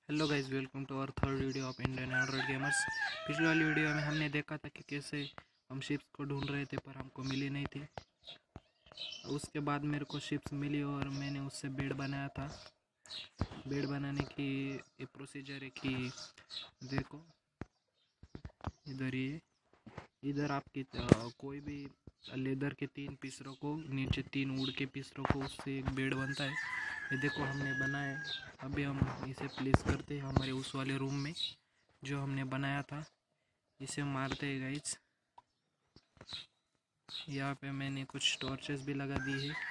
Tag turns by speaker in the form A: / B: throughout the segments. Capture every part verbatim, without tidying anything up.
A: Hello guys, welcome to our third video of Indian Android gamers. पिछली वाली video में हमने देखा था कि कैसे हम शिप्स को ढूंढ रहे थे पर हमको मिली नहीं थी। उसके बाद मेरे को शिप्स मिली और मैंने उससे बेड बनाया था। बेड बनाने की ये प्रोसीजर है कि देखो इधर ये इधर आपकी कोई भी लेदर के तीन पिसरों को नीचे तीन वुड के पिसरों को उससे एक बेड बनता है। ये देखो हमने बनाया है। अभी हम इसे प्लेस करते हैं हमारे उस वाले रूम में जो हमने बनाया था। इसे मारते हैं गाइस। यहाँ पे मैंने कुछ टॉर्चेस भी लगा दी है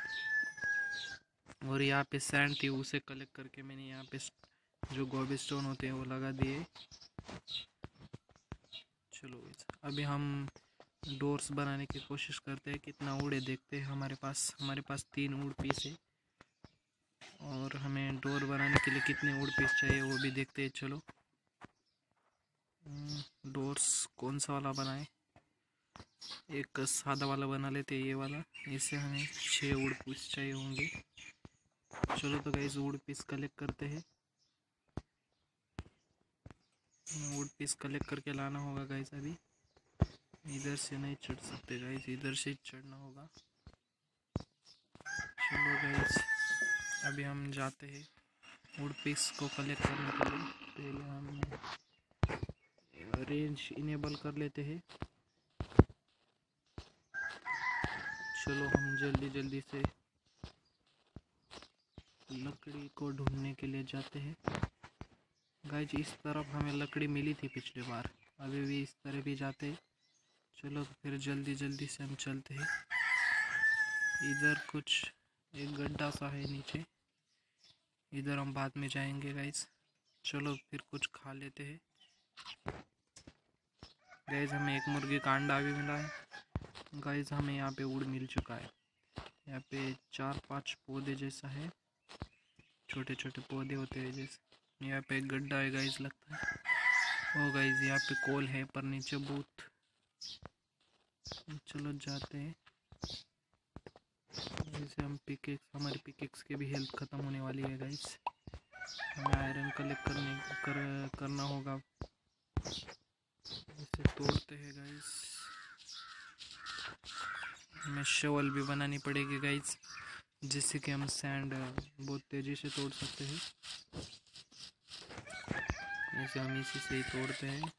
A: और यहाँ पे सैंड थी उसे कलेक्ट करके मैंने यहाँ पे जो गोबी स्टोन होते हैं वो लगा दिए। चलो अभी हम डोर्स बनाने की कोशिश करते हैं। कितना वुड है देखते हैं। हमारे पास हमारे पास तीन वुड पीस है और हमें डोर बनाने के लिए कितने वुड पीस चाहिए वो भी देखते हैं। चलो डोर्स कौन सा वाला बनाए। एक सादा वाला बना लेते हैं, ये वाला। इससे हमें छः वुड पीस चाहिए होंगे। चलो तो गाइस वुड पीस कलेक्ट करते हैं। वुड पीस कलेक्ट करके लाना होगा गाइस। अभी इधर से नहीं चढ़ सकते गाइस, इधर से चढ़ना होगा। चलो गाइस अभी हम जाते हैं वुड पीस को कलेक्ट करने के लिए। पहले हम रेंज इनेबल कर लेते हैं। चलो हम जल्दी जल्दी से लकड़ी को ढूंढने के लिए जाते हैं। गाइस इस तरफ हमें लकड़ी मिली थी पिछली बार, अभी भी इस तरह भी जाते हैं। चलो तो फिर जल्दी जल्दी से हम चलते हैं। इधर कुछ एक गड्ढा सा है नीचे, इधर हम बाद में जाएंगे गाइस। चलो फिर कुछ खा लेते हैं। गाइस हमें एक मुर्गी का अंडा भी मिला है। गाइस हमें यहाँ पे वुड मिल चुका है। यहाँ पे चार पांच पौधे जैसा है, छोटे छोटे पौधे होते हैं जैसे। यहाँ पे एक गड्ढा है गाइस लगता है। ओ गाइस यहाँ पे कोल है पर नीचे बहुत। चलो जाते हैं। जैसे हम पिकेक्स हमारे पिकेक्स के भी हेल्थ ख़त्म होने वाली है गाइस। हमें आयरन कलेक्ट करने कर करना होगा। इसे तोड़ते हैं गाइस। हमें शवल भी बनानी पड़ेगी गाइस, जिससे कि हम सैंड बहुत तेज़ी से तोड़ सकते हैं। इसे हम इसी से ही तोड़ते हैं।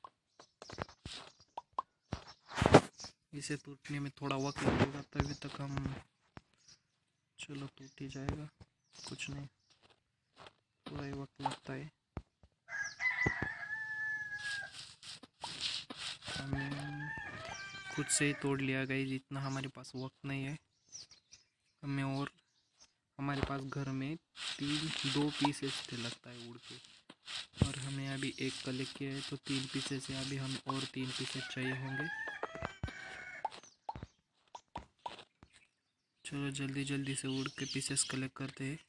A: इसे टूटने में थोड़ा वक्त लगेगा, तभी तक हम चलो टूट ही जाएगा, कुछ नहीं, थोड़ा ही वक्त लगता है। हमें खुद से ही तोड़ लिया गया, इतना हमारे पास वक्त नहीं है हमें। और हमारे पास घर में तीन दो पीसेस थे लगता है उड़ के, और हमें अभी एक कलेक्ट किया है तो तीन पीसेस है। अभी हमें और तीन पीसेस चाहिए होंगे। चलो जल्दी जल्दी से उड़ के पीसेस कलेक्ट करते हैं।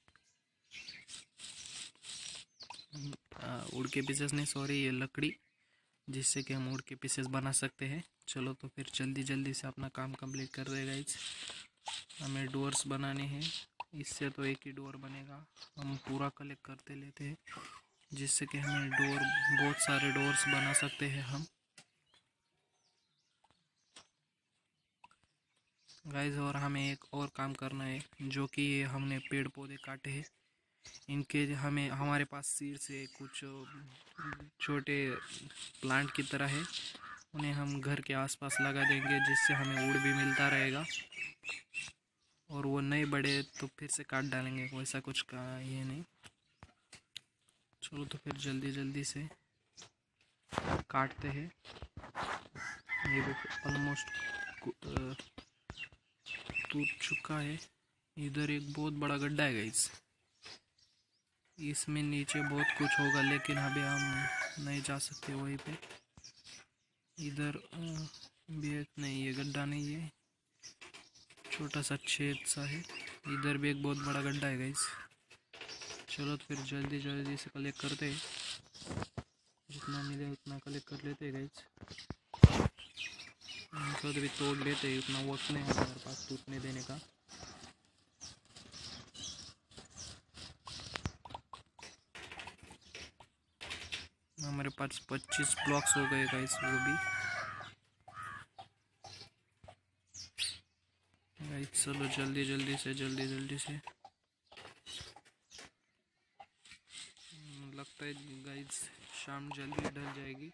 A: उड़ के पीसेस नहीं, सॉरी, ये लकड़ी, जिससे कि हम उड़ के पीसेस बना सकते हैं। चलो तो फिर जल्दी जल्दी से अपना काम कंप्लीट कर रहे गाइस। हमें डोर्स बनाने हैं, इससे तो एक ही डोर बनेगा। हम पूरा कलेक्ट करते लेते हैं, जिससे कि हमें डोर बहुत सारे डोर्स बना सकते हैं हम गाइस। और हमें एक और काम करना है, जो कि ये हमने पेड़ पौधे काटे हैं, इनके हमें हमारे पास सीड से कुछ छोटे प्लांट की तरह है, उन्हें हम घर के आसपास लगा देंगे, जिससे हमें वुड भी मिलता रहेगा। और वो नहीं बढ़े तो फिर से काट डालेंगे, वैसा कुछ का ये नहीं। चलो तो फिर जल्दी जल्दी से काटते हैं। ये भी ऑलमोस्ट टूट चुका है। इधर एक बहुत बड़ा गड्ढा है गाइस, इसमें नीचे बहुत कुछ होगा, लेकिन अभी हम नहीं जा सकते वहीं पे। इधर भी एक नहीं, ये गड्ढा नहीं है, छोटा सा छेद सा है। इधर भी एक बहुत बड़ा गड्ढा है गाइस। चलो तो फिर जल्दी जल्दी से कलेक्ट करते हैं, जितना मिले उतना कलेक्ट कर लेते हैं गाइस। इनको तो भी तोड़ लेते हैं, उतना वक्त नहीं है हमारे पास टूटने देने का। हमारे पास पच्चीस ब्लॉक्स हो गए गाइस। वो भी गाइस चलो जल्दी जल्दी से जल्दी जल्दी से। लगता है गाइस शाम जल्दी ढल जाएगी।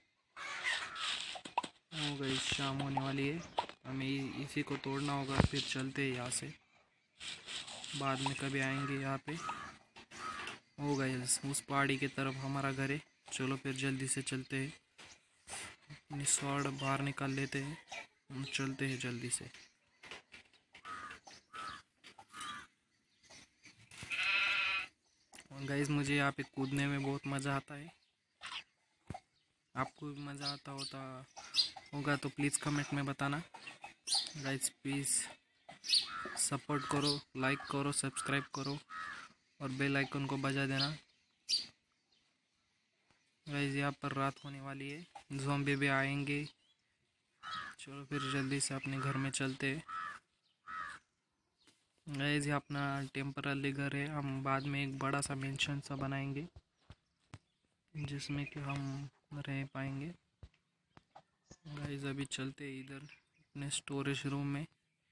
A: ओ गाइस शाम होने वाली है, हमें इसी को तोड़ना होगा, फिर चलते हैं यहाँ से, बाद में कभी आएंगे यहाँ पे। ओ गाइस उस पहाड़ी की तरफ हमारा घर है, चलो फिर जल्दी से चलते हैं, अपनी स्वॉर्ड बाहर निकाल लेते हैं, हम चलते हैं जल्दी से। गाइस मुझे यहाँ पे कूदने में बहुत मज़ा आता है, आपको भी मज़ा आता होता होगा तो प्लीज़ कमेंट में बताना। गाइस प्लीज़ सपोर्ट करो, लाइक करो, सब्सक्राइब करो और बेल आइकन को बजा देना। गाइस यहाँ पर रात होने वाली है, ज़ॉम्बी भी आएंगे, चलो फिर जल्दी से अपने घर में चलते हैं। गाइस ये अपना टेम्पररी घर है, हम बाद में एक बड़ा सा मेंशन सा बनाएंगे जिसमें कि हम रह पाएंगे। गाइस अभी चलते हैं इधर अपने स्टोरेज रूम में।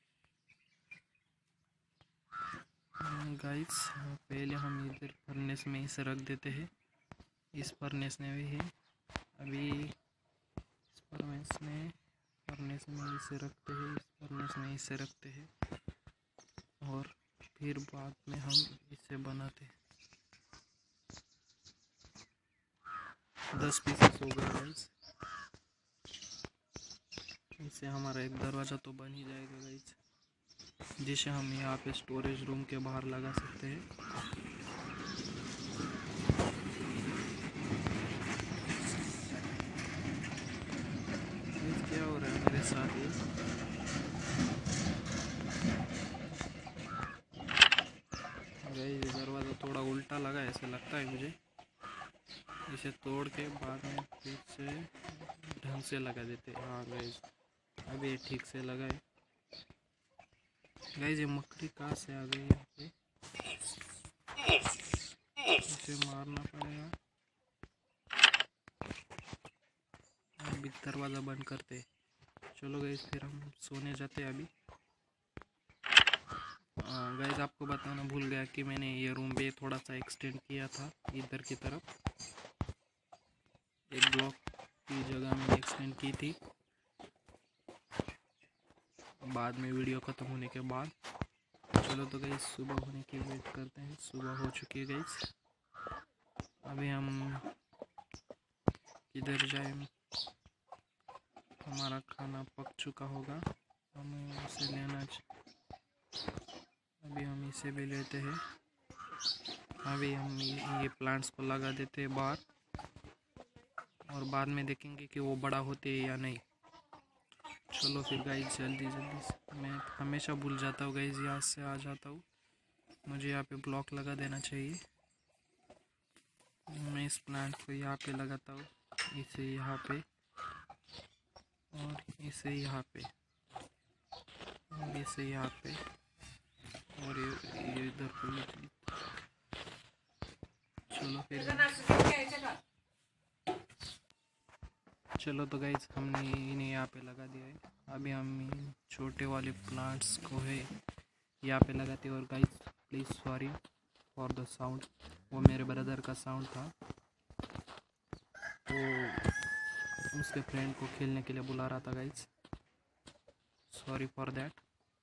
A: गाइस पहले हम इधर फर्नेस में इसे रख देते हैं, इस फर्नेस में भी है, अभी इस फर्नेस में फर्नेस में इसे रखते हैं, इस फर्नेस में इसे रखते हैं और फिर बाद में हम इसे बनाते हैं। दस पीसेस हो गए गाइस, इससे हमारा एक दरवाज़ा तो बन ही जाएगा गाइस, जिसे हम यहाँ पे स्टोरेज रूम के बाहर लगा सकते हैं। क्या हो रहा है मेरे साथ ये? गाइस ये दरवाज़ा थोड़ा उल्टा लगा है ऐसा लगता है मुझे, इसे तोड़ के बाद में फिर से ढंग से लगा देते हैं। हाँ गाइस अभी ये ठीक से लगा है। गाइस ये मकड़ी कहाँ से आ गई यहाँ पे, इसे मारना पड़ेगा। अभी दरवाज़ा बंद करते, चलो गाइस फिर हम सोने जाते हैं अभी। गाइस आपको बताना भूल गया कि मैंने ये रूम भी थोड़ा सा एक्सटेंड किया था इधर की तरफ, एक ब्लॉक की जगह मैंने एक्सटेंड की थी बाद में वीडियो ख़त्म होने के बाद। चलो तो गाइस सुबह होने की वेट करते हैं, सुबह हो चुकी है गाइस। अभी हम किधर जाए, हमारा खाना पक चुका होगा, हमें उसे लेना चाहिए। अभी हम इसे भी लेते हैं, अभी हम ये प्लांट्स को लगा देते हैं बाहर और बाद में देखेंगे कि वो बड़ा होते हैं या नहीं। चलो फिर गाइस जल्दी जल्दी से, मैं हमेशा भूल जाता हूँ गाइस, यहाँ से आ जाता हूँ, मुझे यहाँ पे ब्लॉक लगा देना चाहिए। मैं इस प्लांट को यहाँ पे लगाता हूँ, इसे यहाँ पे और इसे यहाँ पे और इसे यहाँ पे और ये इधर पे। चलो फिर चलो तो गाइस हमने इन्हें यहाँ पे लगा दिया है, अभी हम छोटे वाले प्लांट्स को है यहाँ पे लगाते हैं। और guys please sorry for the sound, वो मेरे ब्रदर का साउंड था, वो उसके फ्रेंड को खेलने के लिए बुला रहा था गाइस, सॉरी फॉर दैट।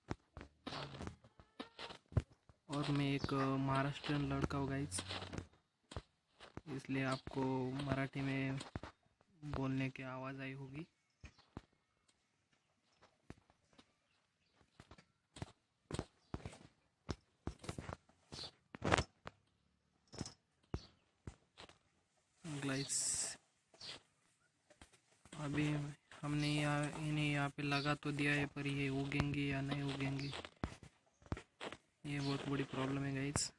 A: और मैं एक महाराष्ट्रियन लड़का हूँ गाइस, इसलिए आपको मराठी में बोलने की आवाज़ आई होगी। गाइस अभी हमने यहाँ इन्हें यहाँ पे लगा तो दिया है, पर ये उगेंगे या नहीं उगेंगे ये बहुत बड़ी प्रॉब्लम है गाइस।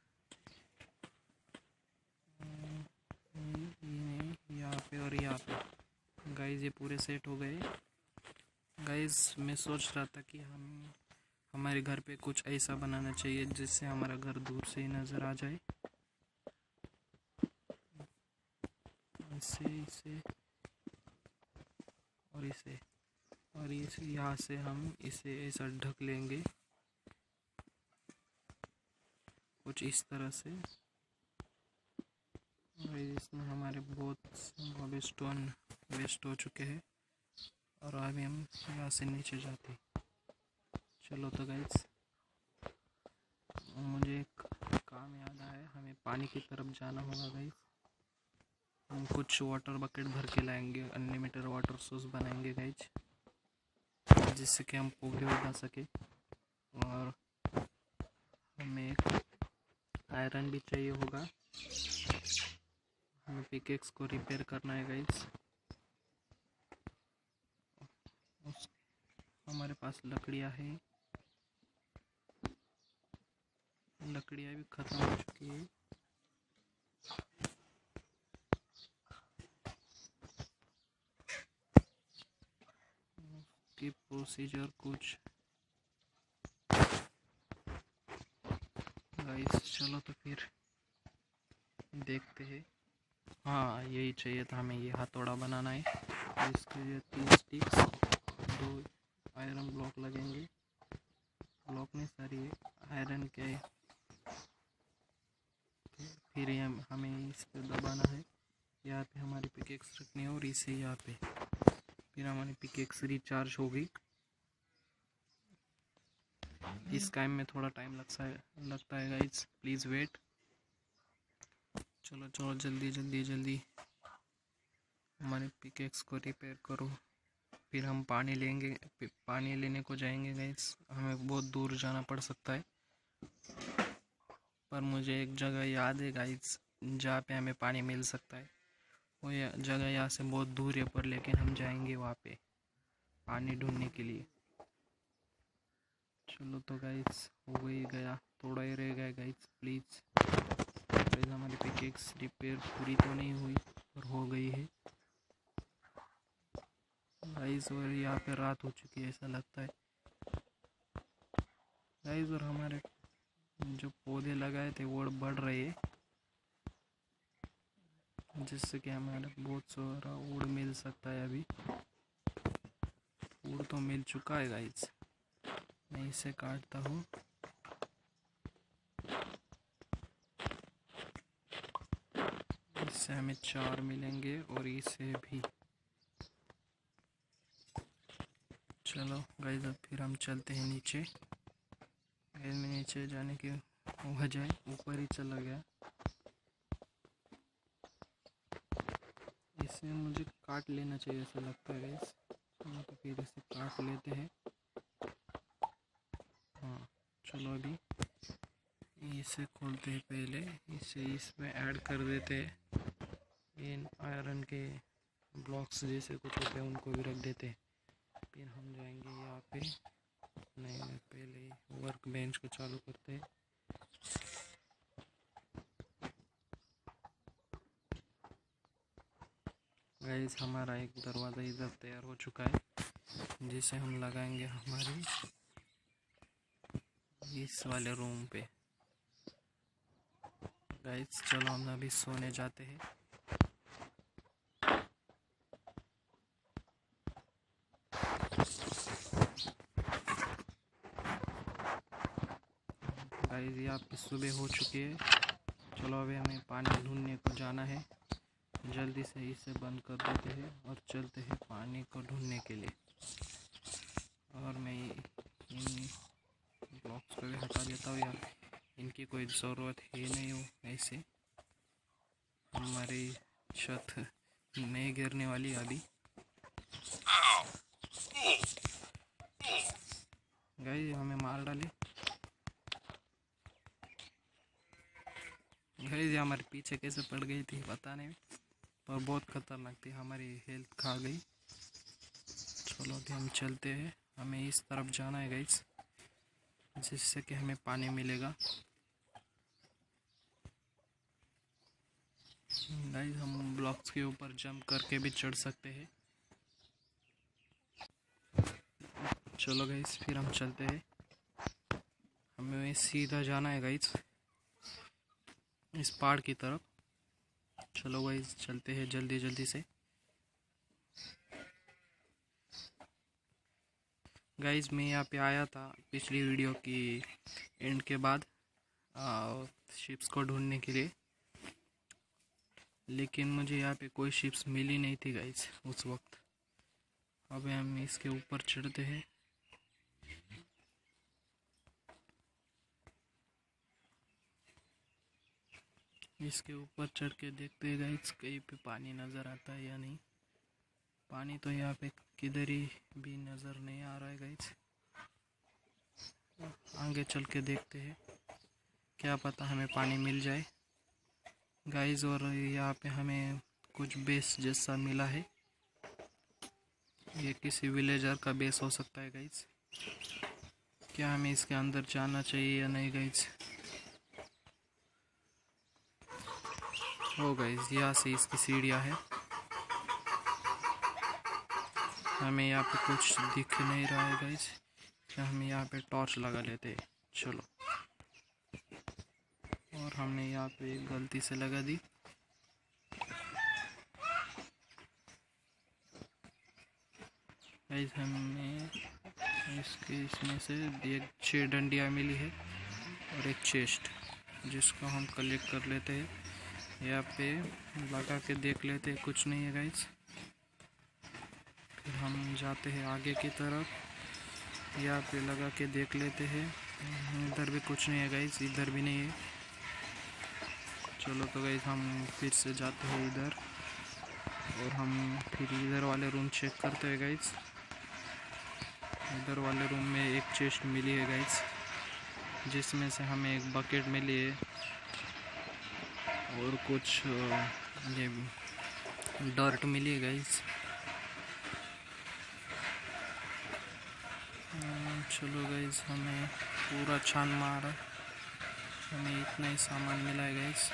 A: यहाँ पे और यहाँ पे गाइस ये पूरे सेट हो गए गाइस। मैं सोच रहा था कि हम हमारे घर पे कुछ ऐसा बनाना चाहिए जिससे हमारा घर दूर से ही नज़र आ जाए, इसे इसे और इसे और इसे यहाँ से हम इसे ऐसा ढक लेंगे कुछ इस तरह से। और इसमें हमारे बहुत स्टोन वेस्ट हो चुके हैं और अभी हम यहाँ से नीचे जाते। चलो तो गाइस, मुझे एक काम याद आया, हमें पानी की तरफ जाना होगा गाइस। हम कुछ वाटर बकेट भर के लाएंगे, अनलिमिटेड वाटर सोर्स बनाएंगे गाइस, जिससे कि हम पौधे उगा सके। और हमें एक आयरन भी चाहिए होगा, हमें पिकेक्स को रिपेयर करना है गाइस। उस हमारे पास लकड़ियाँ हैं, लकड़ियाँ भी ख़त्म हो चुकी है। की प्रोसीजर कुछ गाइस, चलो तो फिर देखते हैं। हाँ, यही चाहिए था हमें, ये हथौड़ा बनाना है। इसके लिए तीन स्टिक्स, दो आयरन ब्लॉक लगेंगे, ब्लॉक नहीं सारी आयरन के। फिर हम हमें इस पर दबाना है, यहाँ पे हमारी पिकेक्स रखनी है और इसे यहाँ पे, फिर हमारी पिकेक्स रिचार्ज होगी। इस टाइम में थोड़ा टाइम लगता है लगता है गाइस, प्लीज़ वेट। चलो चलो जल्दी जल्दी जल्दी हमारे पिकेक्स को रिपेयर करो। फिर हम पानी लेंगे, पानी लेने को जाएंगे गाइस। हमें बहुत दूर जाना पड़ सकता है, पर मुझे एक जगह याद है गाइस जहाँ पे हमें पानी मिल सकता है। वो जगह यहाँ से बहुत दूर है, पर लेकिन हम जाएंगे वहाँ पे पानी ढूंढने के लिए। चलो तो गाइस, हो ही गया, थोड़ा ही रह गया गाइस, प्लीज़। गाइस हमारी पिकेक्स रिपेयर पूरी तो नहीं हुई पर हो गई है गाइस। और यहाँ पे रात हो चुकी है ऐसा लगता है गाइस। और हमारे जो पौधे लगाए थे वो बढ़ रहे हैं, जिससे कि हमारे बहुत सारा वुड मिल सकता है। अभी वुड तो मिल चुका है गाइस, मैं इसे काटता हूँ। इससे हमें चार मिलेंगे और इसे भी। चलो गाइस, अब फिर हम चलते हैं नीचे। गाइस में नीचे जाने की वजह ऊपर ही चला गया। इसे मुझे काट लेना चाहिए ऐसा लगता है गाइस, तो फिर इसे काट लेते हैं। हाँ चलो, अभी इसे खोलते हैं। पहले इसे इसमें ऐड कर देते हैं, इन आयरन के ब्लॉक्स जैसे कुछ होते हैं उनको भी रख देते हैं। फिर हम जाएंगे यहाँ पे, नहीं नहीं पहले वर्क बेंच को चालू करते हैं। गाइस हमारा एक दरवाज़ा इधर तैयार हो चुका है, जिसे हम लगाएंगे हमारी इस वाले रूम पे। गाइस चलो हम अभी सोने जाते हैं। गाइस यहाँ पे सुबह हो चुकी है। चलो अभी हमें पानी ढूंढने को जाना है, जल्दी से इसे बंद कर देते हैं और चलते हैं पानी को ढूंढने के लिए। और मैं इन ब्लॉक्स को भी हटा देता हूँ, यार इनकी कोई ज़रूरत है नहीं हो। ऐसे हमारी छत नहीं गिरने वाली अभी। गाइस हमें मार डाले गाइस, ये हमारे पीछे कैसे पड़ गई थी पता नहीं, पर बहुत खतरनाक थी, हमारी हेल्थ खा गई। चलो अभी हम चलते हैं, हमें इस तरफ जाना है गाइस, जिससे कि हमें पानी मिलेगा। गाइस हम ब्लॉक्स के ऊपर जंप करके भी चढ़ सकते हैं। चलो गाइस फिर हम चलते हैं, हमें सीधा जाना है गाइस इस पहाड़ की तरफ। चलो गाइस चलते हैं जल्दी जल्दी से। गाइस मैं यहाँ पे आया था पिछली वीडियो की एंड के बाद शिप्स को ढूंढने के लिए, लेकिन मुझे यहाँ पे कोई शिप्स मिली नहीं थी गाइस उस वक्त। अब हम इसके ऊपर चढ़ते हैं। इसके ऊपर चढ़ के देखते हैं गाइस कहीं पे पानी नज़र आता है या नहीं। पानी तो यहाँ पे किधर ही भी नज़र नहीं आ रहा है गाइस। आगे चल के देखते हैं, क्या पता हमें पानी मिल जाए गाइस। और यहाँ पे हमें कुछ बेस जैसा मिला है, ये किसी विलेजर का बेस हो सकता है गाइस। क्या हमें इसके अंदर जाना चाहिए या नहीं गाइस? ओ गाइस यहाँ से इसकी सीढ़ियाँ है। हमें यहाँ पे कुछ दिख नहीं रहा है गाइस, क्या हम यहाँ पे टॉर्च लगा लेते हैं? चलो। और हमने यहाँ पे गलती से लगा दी। गाइस हमें इसके इसमें से एक छः डंडियाँ मिली है और एक चेस्ट, जिसको हम कलेक्ट कर लेते हैं। यहाँ पे लगा के देख लेते हैं, कुछ नहीं है गाइस। फिर हम जाते हैं आगे की तरफ। यहाँ पे लगा के देख लेते हैं, इधर भी कुछ नहीं है गाइस, इधर भी नहीं है। चलो तो गाइस हम फिर से जाते हैं इधर, और हम फिर इधर वाले रूम चेक करते हैं गाइस। इधर वाले रूम में एक चेस्ट मिली है गाइस, जिसमें से हमें एक बकेट मिली है और कुछ ये डर्ट मिली है गाइस। चलो गाइस हमें पूरा छान मारा, हमें इतना ही सामान मिला है गाइस।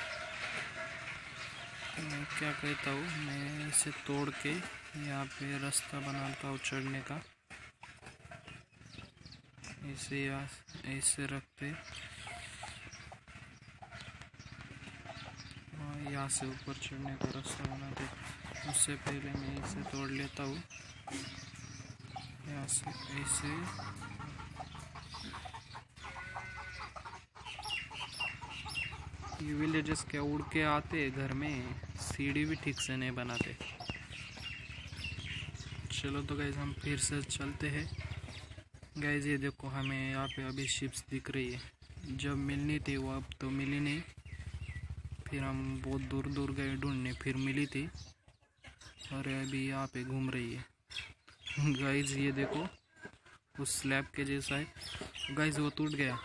A: मैं क्या कहता हूँ, मैं इसे तोड़ के यहाँ पे रास्ता बनाता हूँ चढ़ने का। इसे ऐसे रखते और यहाँ से ऊपर चढ़ने का रास्ता बनाते। उससे पहले मैं इसे तोड़ लेता हूँ यहाँ से ऐसे। ये विलेजर्स क्या उड़ के आते घर में, सीढ़ी भी ठीक से नहीं बनाते। चलो तो गाइज हम फिर से चलते हैं। गाइज ये देखो हमें यहाँ पे अभी शिप्स दिख रही है, जब मिलनी थी वो अब तो मिली नहीं। फिर हम बहुत दूर दूर गए ढूंढने, फिर मिली थी और अभी यहाँ पे घूम रही है। गाइज ये देखो उस स्लैब के जैसा है गाइज, वो टूट गया,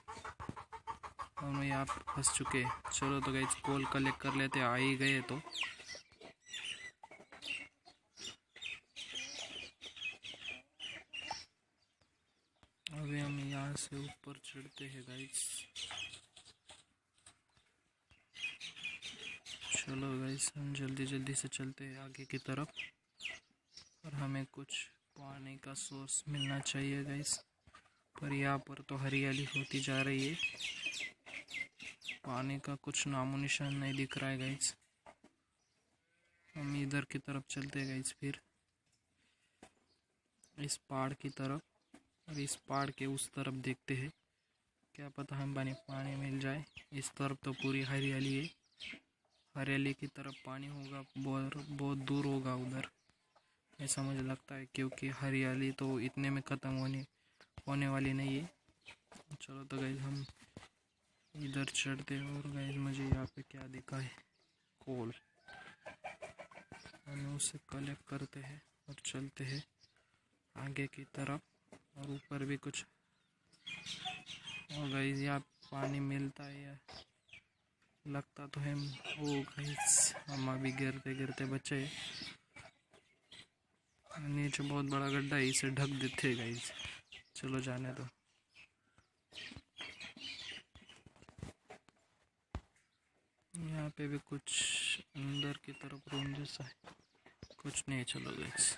A: हम यहाँ फंस चुके। चलो तो गाइज कोल कलेक्ट कर लेते, आ ही गए तो। अभी हम यहाँ से ऊपर चढ़ते हैं गाइज। चलो गाइज हम जल्दी जल्दी से चलते हैं आगे की तरफ, और हमें कुछ पानी का सोर्स मिलना चाहिए गाइज। पर यहाँ पर तो हरियाली होती जा रही है, पानी का कुछ नामो निशान नहीं दिख रहा है गाइज। हम इधर की तरफ चलते हैं गाइज, फिर इस पहाड़ की तरफ, और इस पहाड़ के उस तरफ देखते हैं, क्या पता हम पानी पानी मिल जाए। इस तरफ तो पूरी हरियाली है, हरियाली की तरफ पानी होगा, बहुत बहुत दूर होगा उधर, ऐसा मुझे लगता है, क्योंकि हरियाली तो इतने में ख़त्म होने होने वाली नहीं है। चलो तो गाइज हम इधर चढ़ते हैं। और गाइज मुझे यहाँ पे क्या दिखा है, कोल, हम उसे कलेक्ट करते हैं और चलते हैं आगे की तरफ। और ऊपर भी कुछ, और गाइज यहाँ पानी मिलता है या लगता तो है। ओ गाइज हम अभी गिरते गिरते बचे, नीचे बहुत बड़ा गड्ढा है, इसे ढक देते हैं गाइज। चलो जाने दो। यहाँ पे भी कुछ अंदर की तरफ रूम जैसा है, कुछ नहीं। चलो गाइज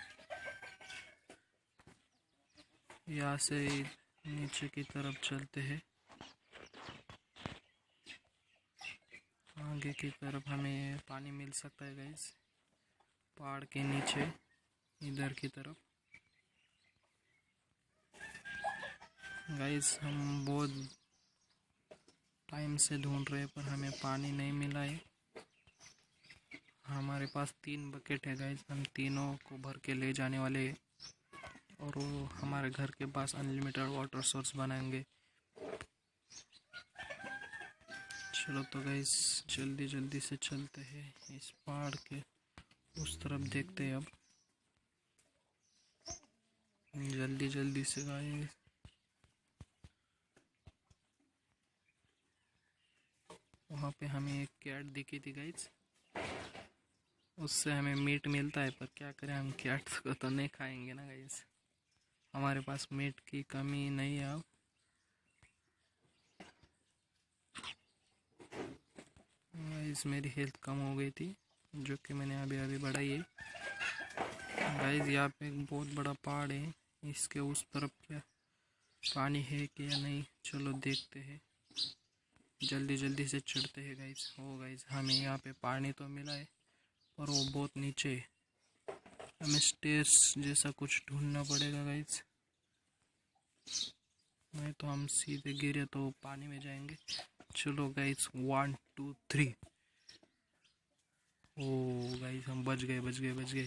A: यहाँ से नीचे की तरफ चलते हैं। आगे की तरफ हमें पानी मिल सकता है गाइस, पहाड़ के नीचे इधर की तरफ। गाइस हम बहुत टाइम से ढूंढ रहे हैं पर हमें पानी नहीं मिला है। हमारे पास तीन बकेट है गाइस, हम तीनों को भर के ले जाने वाले हैं और वो हमारे घर के पास अनलिमिटेड वाटर सोर्स बनाएंगे। चलो तो गाइस जल्दी जल्दी से चलते हैं, इस पहाड़ के उस तरफ देखते हैं। अब जल्दी जल्दी से गाइस। वहाँ पे हमें एक कैट दिखी थी गाइस, उससे हमें मीट मिलता है, पर क्या करें हम कैट को तो नहीं खाएंगे ना गाइस, हमारे पास मीट की कमी नहीं है। अब गाइस मेरी हेल्थ कम हो गई थी जो कि मैंने अभी अभी बढ़ाई है। गाइस यहाँ पे एक बहुत बड़ा पहाड़ है, इसके उस तरफ क्या पानी है कि या नहीं, चलो देखते हैं। जल्दी जल्दी से चढ़ते हैं गाइस। हो गाइस हमें यहाँ पे पानी तो मिला है पर वो बहुत नीचे है, हमें स्टेयर्स जैसा कुछ ढूंढना पड़ेगा गाइस, नहीं तो हम सीधे गिरे तो पानी में जाएंगे। चलो guys one two three. Oh guys हम बच गए बच गए बच गए।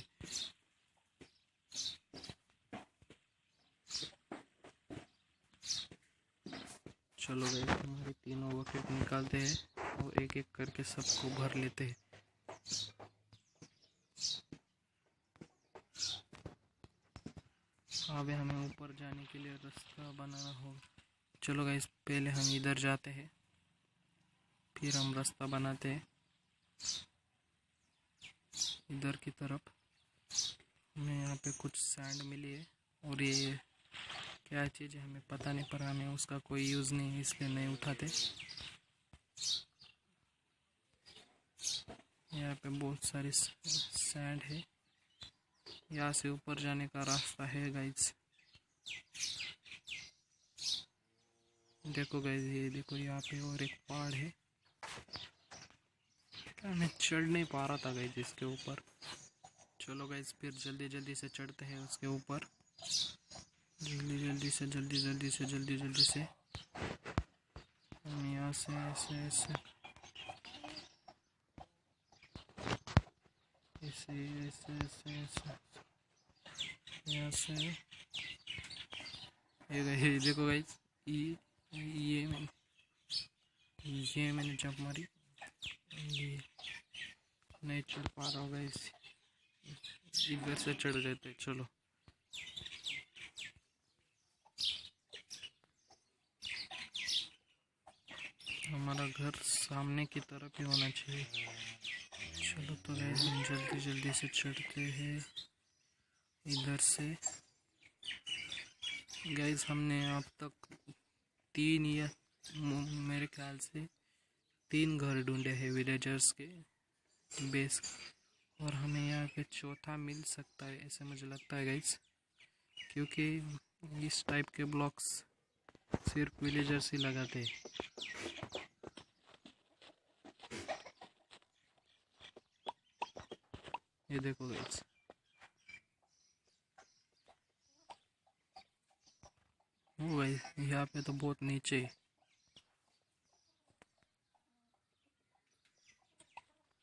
A: चलो गाइस हमारे तीनों बकेट निकालते हैं और एक एक करके सबको भर लेते हैं। अब हमें ऊपर जाने के लिए रास्ता बनाना होगा। चलो गाइस पहले हम इधर जाते हैं फिर हम रास्ता बनाते हैं इधर की तरफ। हमें यहाँ पे कुछ सैंड मिली है और ये क्या चीज़ है हमें पता नहीं, पर हमें उसका कोई यूज़ नहीं है इसलिए नहीं उठाते। यहाँ पे बहुत सारी सैंड है, यहाँ से ऊपर जाने का रास्ता है गाइस। देखो गाइस ये देखो यहाँ पे और एक पहाड़ है, मैं चढ़ नहीं पा रहा था गाइस इसके ऊपर। चलो गाइस फिर जल्दी जल्दी से चढ़ते हैं उसके ऊपर, जल्दी जल्दी से जल्दी जल्दी से जल्दी जल्दी से। हम यहाँ से ऐसे ऐसे ऐसे ऐसे ऐसे ऐसे यहाँ से। ये गाइस देखो गाइस ये ये मैंने ये मैंने जंप मारी, ये नहीं चढ़ पा रहा होगा, इस इधर से चढ़ गए थे। चलो हमारा घर सामने की तरफ ही होना चाहिए। चलो तो गाइस हम जल्दी जल्दी से चढ़ते हैं इधर से। गाइस हमने अब तक तीन या मेरे ख्याल से तीन घर ढूंढे हैं विलेजर्स के बेस, और हमें यहाँ पे चौथा मिल सकता है ऐसे मुझे लगता है गाइस, क्योंकि इस टाइप के ब्लॉक्स सिर्फ विलेजर्स ही लगाते हैं। ये देखो गाइस वो गाइस यहाँ पे तो बहुत नीचे है।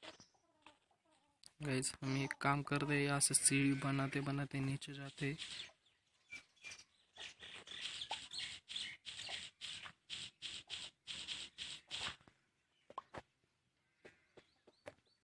A: गाइस हम एक काम कर रहे हैं, यहाँ से सीढ़ी बनाते बनाते नीचे जाते